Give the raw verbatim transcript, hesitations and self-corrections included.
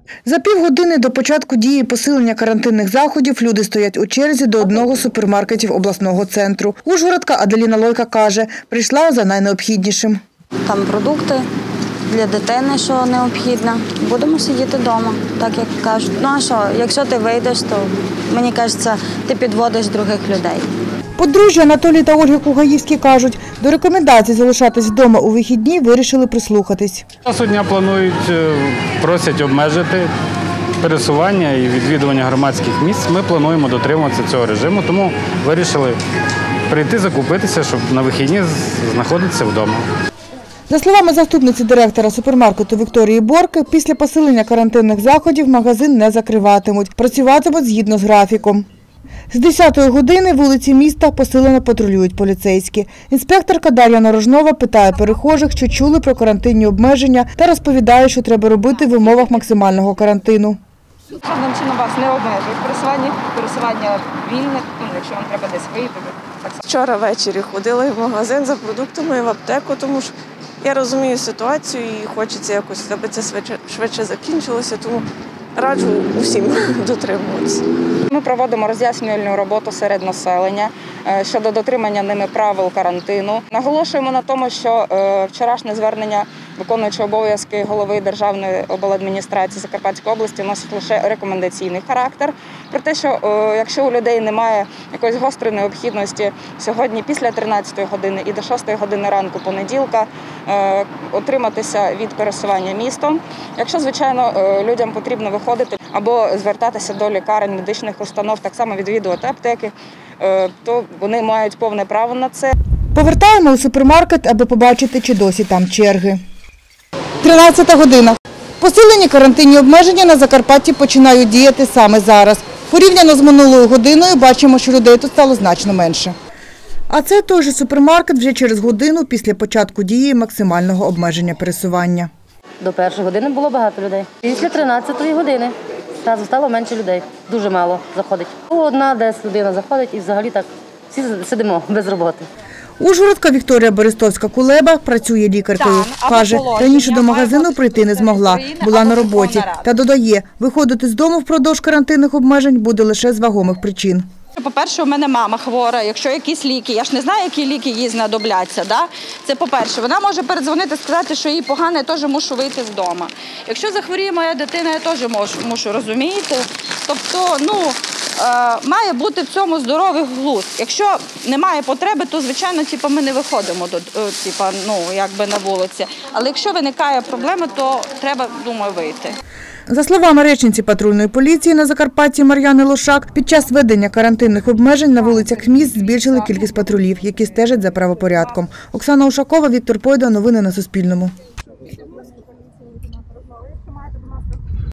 За півгодини до початку дії посилення карантинних заходів люди стоять у черзі до одного з супермаркетів обласного центру. Ужгородка Аделіна Лойка каже, прийшла за найнеобхіднішим. Там продукти для дитини, що необхідно. Будемо сидіти вдома, так як кажуть. Ну а що, якщо ти вийдеш, то, мені кажеться, ти підводиш других людей. Подружжя Анатолій та Ольга Кугаївські кажуть, до рекомендацій залишатись вдома у вихідні вирішили прислухатись. Сьогодні планують, просять обмежити пересування і відвідування громадських місць. Ми плануємо дотримуватися цього режиму, тому вирішили прийти закупитися, щоб на вихідні знаходитися вдома. За словами заступниці директора супермаркету Вікторії Борки, після посилення карантинних заходів магазин не закриватимуть, працюватимуть згідно з графіком. З десятої години вулиці міста посилено патрулюють поліцейські. Інспекторка Дар'я Нарожнова питає перехожих, чи чули про карантинні обмеження, та розповідає, що треба робити в умовах максимального карантину. Жодним чином вас не обмежують пересування, пересування вільне, ну, якщо вам треба десь вийти. Вчора ввечері ходила в магазин за продуктами, в аптеку, тому що я розумію ситуацію і хочеться якось, аби це швидше, швидше закінчилося, тому раджу усім дотримуватися. Ми проводимо роз'яснювальну роботу серед населення щодо дотримання ними правил карантину. Наголошуємо на тому, що вчорашнє звернення виконуючого обов'язки голови Державної обладміністрації Закарпатської області носить лише рекомендаційний характер. Про те, що якщо у людей немає якоїсь гострої необхідності сьогодні після тринадцятої години і до шостої години ранку понеділка утриматися від пересування містом. Якщо, звичайно, людям потрібно виходити або звертатися до лікарень, медичних установ, так само відвідувати аптеки, то вони мають повне право на це. Повертаємо у супермаркет, аби побачити, чи досі там черги. тринадцята година. Посилені карантинні обмеження на Закарпатті починають діяти саме зараз. Порівняно з минулою годиною бачимо, що людей тут стало значно менше. А це той же супермаркет вже через годину після початку дії максимального обмеження пересування. До першої години було багато людей. Після тринадцятої години одразу стало менше людей. Дуже мало заходить. Одна десь людина заходить і взагалі так всі сидимо без роботи. Ужгородка Вікторія Берестовська-Кулеба працює лікаркою. Каже, раніше до магазину прийти не змогла, була на роботі. Та додає, виходити з дому впродовж карантинних обмежень буде лише з вагомих причин. По-перше, у мене мама хвора, якщо якісь ліки, я ж не знаю, які ліки їй знадобляться. Да? Це по-перше. Вона може передзвонити, сказати, що їй погано, я теж мушу вийти з дому. Якщо захворіє моя дитина, я теж мушу, розумієте? Тобто, ну, е, має бути в цьому здоровий глузд. Якщо немає потреби, то, звичайно, типу, ми не виходимо до, типу, ну, якби на вулиці. Але якщо виникає проблема, то треба, думаю, вийти. За словами речниці патрульної поліції на Закарпатті Мар'яни Лошак, під час введення карантинних обмежень на вулицях міст збільшили кількість патрулів, які стежать за правопорядком. Оксана Ушакова, Віктор Пойда. Новини на Суспільному.